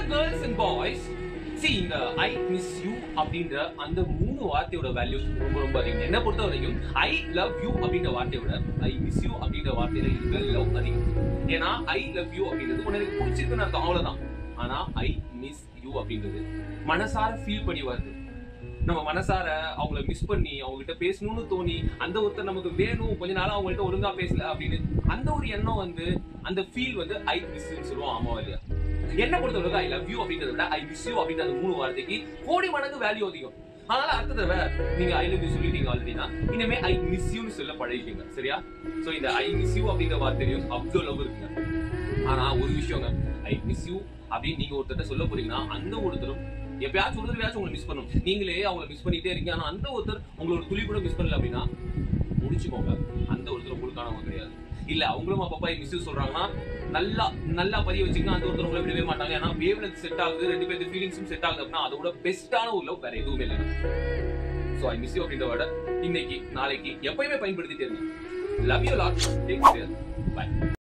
girls and boys, see இந்த I miss you அப்படின்ற அந்த மூணு வார்த்தையோட வேல்யூஸ் ரொம்ப ரொம்ப அதிகம். என்ன பொறுத்த வரைக்கும் I love you அப்படின்ற வார்த்தையோட I miss you அப்படின்ற வார்த்தையில இருக்க லவ் அதிகம். ஏன்னா I love you அப்படின்றது உனக்கு பிடிச்சிருக்குன்னு அர்த்தம், அவ்வளவுதான். ஆனா I miss you அப்படின்றது மனசார ஃபீல் பண்ணி வருது. நம்ம மனசார அவங்கள மிஸ் பண்ணி அவங்ககிட்ட பேசணும்னு தோணி அந்த ஒருத்தர் நமக்கு வேணும், கொஞ்ச நாளா அவங்கள்ட்ட ஒழுங்கா பேசல அப்படின்னு அந்த ஒரு எண்ணம் வந்து அந்த ஃபீல் வந்து I miss ன்னு சொல்லுவோம். ஆமா இல்லையா? என்ன பொறுத்தவரைக்கும் ஐ லவ் யூ அப்படின்றத விட ஐ மிஸ் யூ அப்படின்ற அந்த மூணு வார்த்தைக்கு கோடி மடங்கு வேல்யூ அதிகம். அதனால அடுத்த தடவை நீங்க ஐ லவ் யூ சொல்லிட்டீங்க ஆல்ரெடினா இனிமே ஐ மிஸ் யூன்னு சொல்ல பழகிக்கீங்க, சரியா? சோ இந்த ஐ மிஸ் யூ அப்படின்ற வார்த்தையும் அவ்வளவு லவ் இருக்குங்க. ஆனா ஒரு விஷயங்க, ஐ மிஸ் யூ அப்படின்னு நீங்க ஒருத்தர் சொல்ல போறீங்கன்னா அந்த ஒருத்தரும் எப்பயாச்சும் ஒருத்தரையாச்சும் உங்களை மிஸ் பண்ணும். நீங்களே அவங்களை மிஸ் பண்ணிட்டே இருக்கீங்க, ஆனா அந்த ஒருத்தர் உங்களோட துளி கூட மிஸ் பண்ணல அப்படின்னா முடிச்சுக்கோங்க, அந்த ஒருத்தர் உங்களுக்கானவங்க கிடையாது. இல்ல அவங்களும் அப்பப்பா மிஸ் யூ சொல்றாங்கன்னா நல்லா பதிய வச்சுக்கணும், அந்த ஒருத்தர் உங்களை விடவே மாட்டாங்க. ஏன்னா வேவ் லென்த் செட் ஆகுது, ரெண்டு பேருக்கு ஃபீலிங்ஸும் செட் ஆகுது அப்படின்னா அதோட பெஸ்டான ஒரு லவ் வேற எதுவுமே இல்லை. சோ ஐ மிஸ் யூ அப்படின்ற வேர்டை இன்னைக்கு நாளைக்கு எப்பயுமே பயன்படுத்திட்டே இருங்க. Love you lot, take care, by.